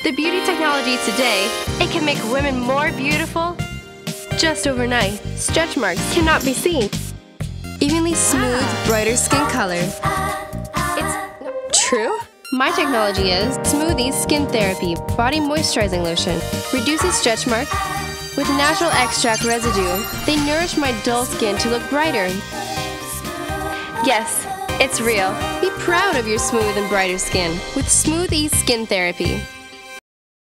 The beauty technology today, it can make women more beautiful just overnight. Stretch marks cannot be seen. Evenly smooth, brighter skin color. It's true? My technology is Smoothie Skin Therapy Body Moisturizing Lotion. Reduces stretch marks with natural extract residue. They nourish my dull skin to look brighter. Yes, it's real. Be proud of your smooth and brighter skin with Smoothie Skin Therapy.